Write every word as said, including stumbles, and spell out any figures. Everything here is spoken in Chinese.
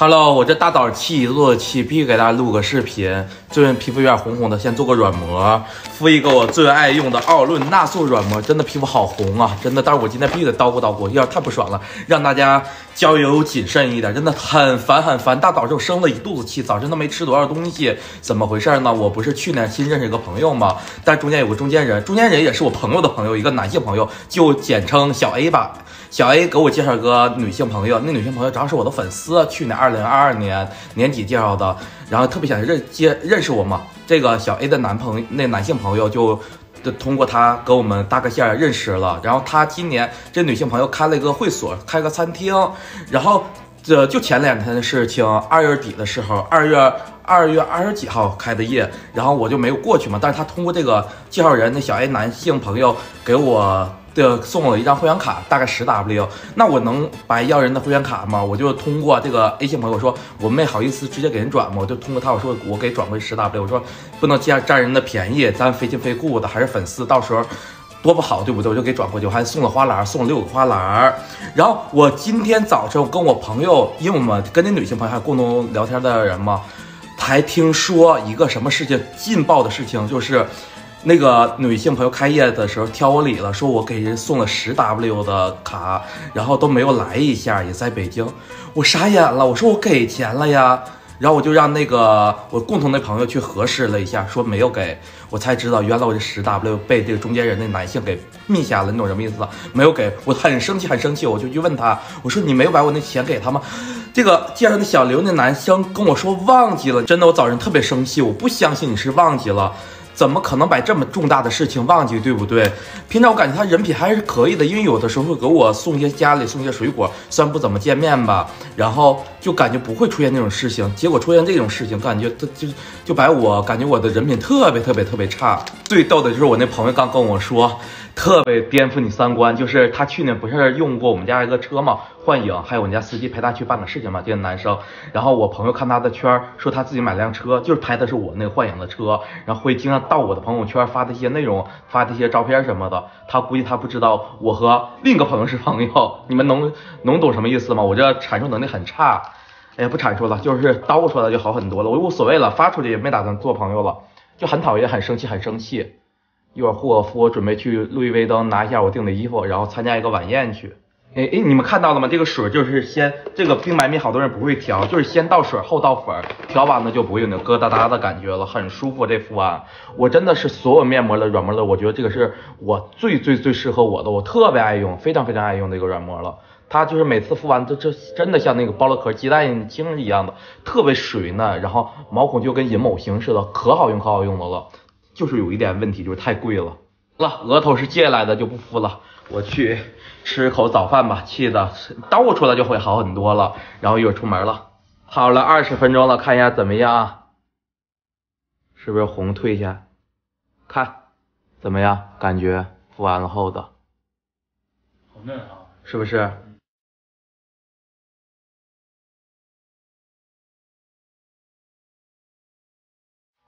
Hello，我这大早起做起必须给大家录个视频。最近皮肤有点红红的，先做个软膜，敷一个我最爱用的奥润纳素软膜，真的皮肤好红啊，真的。但是我今天必须得叨咕叨咕，有点太不爽了，让大家交友谨慎一点，真的很烦很烦。大早上生了一肚子气，早晨都没吃多少东西，怎么回事呢？我不是去年新认识一个朋友吗？但中间有个中间人，中间人也是我朋友的朋友，一个男性朋友，就简称小 A 吧。小 A 给我介绍一个女性朋友，那女性朋友主要是我的粉丝，去年二零二二年年底介绍的，然后特别想认接认识我嘛。这个小 A 的男朋友，那男性朋友就通过他跟我们搭个线认识了。然后他今年这女性朋友开了一个会所，开个餐厅，然后这就前两天的事情，二月底的时候，二月二月二十几号开的业，然后我就没有过去嘛。但是他通过这个介绍人，那小 A 男性朋友给我的送了一张会员卡，大概十 W。那我能白要人的会员卡吗？我就通过这个 A 姓朋友说，我没好意思直接给人转嘛，我就通过他我说我给转回十 W。我说不能占占人的便宜，咱非亲非故的，还是粉丝，到时候多不好，对不对？我就给转过去，我还送了花篮，送了六个花篮。然后我今天早上跟我朋友，因为我们跟那女性朋友还共同聊天的人嘛，还听说一个什么事情，劲爆的事情，就是那个女性朋友开业的时候挑我理了，说我给人送了十 W 的卡，然后都没有来一下，也在北京。我傻眼了，我说我给钱了呀。然后我就让那个我共同的朋友去核实了一下，说没有给，我才知道原来我这十 W 被这个中间人那男性给密下了，你懂什么意思？没有给，我很生气很生气，我就去问他，我说你没有把我那钱给他吗？这个介绍的小刘那男生跟我说忘记了，真的我早上特别生气，我不相信你是忘记了。怎么可能把这么重大的事情忘记，对不对？平常我感觉他人品还是可以的，因为有的时候会给我送一些家里送一些水果，虽然不怎么见面吧，然后就感觉不会出现那种事情，结果出现这种事情，感觉他就就把我感觉我的人品特别特别特别差。最逗的就是我那朋友刚跟我说，特别颠覆你三观，就是他去年不是用过我们家一个车嘛，幻影，还有我们家司机陪他去办个事情嘛，这个男生。然后我朋友看他的圈，说他自己买辆车，就是拍的是我那个幻影的车，然后会经常到我的朋友圈发的一些内容，发的一些照片什么的。他估计他不知道我和另一个朋友是朋友，你们能能懂什么意思吗？我这阐述能力很差。哎呀，不阐述了，就是叨咕出来就好很多了，我无所谓了，发出去也没打算做朋友了，就很讨厌，很生气，很生气。一会儿霍尔夫我准备去路易威登拿一下我订的衣服，然后参加一个晚宴去。哎哎，你们看到了吗？这个水就是先这个冰白蜜，好多人不会调，就是先倒水后倒粉，调完了就不会有那疙瘩瘩的感觉了，很舒服。这敷完，我真的是所有面膜的软膜的，我觉得这个是我最最最适合我的，我特别爱用，非常非常爱用这个软膜了。它就是每次敷完都这真的像那个剥了壳鸡蛋清一样的，特别水嫩，然后毛孔就跟银某型似的，可好用可好用的了。就是有一点问题，就是太贵了。了，额头是借来的，就不敷了。我去吃口早饭吧，气的叨咕出来就会好很多了。然后一会儿出门了。好了，二十分钟了，看一下怎么样？是不是红退下？看怎么样？感觉敷完了后的， 好嫩啊， 是不是？